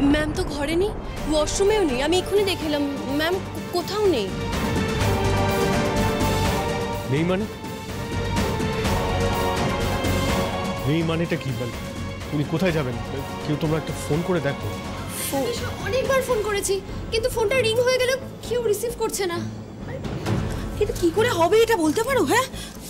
Ma'am তো ঘরে নেই, ওয়াশরুমেও নেই, আমি এক্ষুনি দেখলাম ম্যাম কোথাও নেই। নেই মানে? নেই মানেটা কি বল? উনি কোথায় যাবেন? কেউ তোমরা একটা ফোন করে দেখো। অনেকবার ফোন করেছি কিন্তু ফোনটা রিং হয়ে গেল, কেউ রিসিভ করছে না। কিন্তু কি করে হবে এটা বলতে পারো? হ্যাঁ,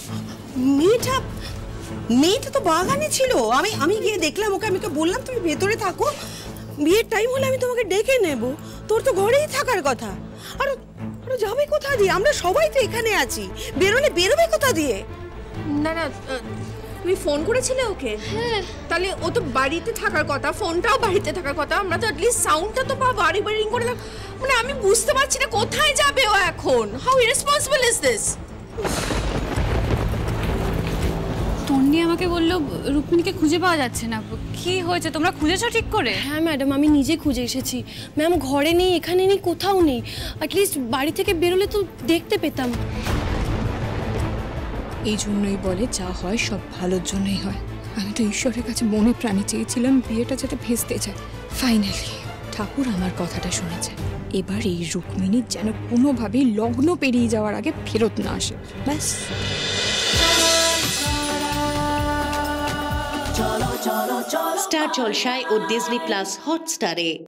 মেয়েটা তো বাগানে ছিল, আমি গিয়ে দেখলাম ওকে, আমি তো বললাম তুমি ভেতরে থাকো, বিয়ের টাইম হলে আমি তোমাকে ডেকে নেব। তোর তো ঘরেই থাকার কথা। আর যাবে কোথা দিয়ে? আমরা সবাই তো এখানে আছি, বেরোবে কোথা দিয়ে? না না, তুমি ফোন করেছিলে ওকে? হ্যাঁ। তাহলে ও তো বাড়িতে থাকার কথা, ফোনটাও বাড়িতে থাকার কথা, আমরা তো অ্যাটলিস্ট সাউন্ডটা তো পাবো। বাড়ি রিং করে মানে আমি বুঝতে পারছি না কোথায় যাবে ও এখন। How irresponsible is this? Tonni আমাকে বললো রুক্মিণীকে খুঁজে পাওয়া যাচ্ছে না। কি হয়েছে, তোমরা খুঁজেছো ঠিক করে? হ্যাঁ ম্যাডাম, আমি নিজে খুঁজে এসেছি। ম্যাম ঘরে নেই, এখানে নেই, কোথাও নেই। অ্যাটলিস্ট বাড়ি থেকে বেরোলে তো দেখতে পেতাম। এই জন্যই বলে যা হয় সব ভালোর জন্যই হয়। আমি তো ঈশ্বরের কাছে মনে প্রাণে চেয়েছিলাম বিয়েটা যাতে ভেস্তে যায়। ফাইনালি ঠাকুর আমার কথাটা শুনেছে। এবার এই রুক্মিণীর যেন কোনোভাবেই লগ্ন পেরিয়ে যাওয়ার আগে ফেরত না আসে, ব্যাস। স্টার জলসায় ও ডিজনি প্লাস হটস্টারে।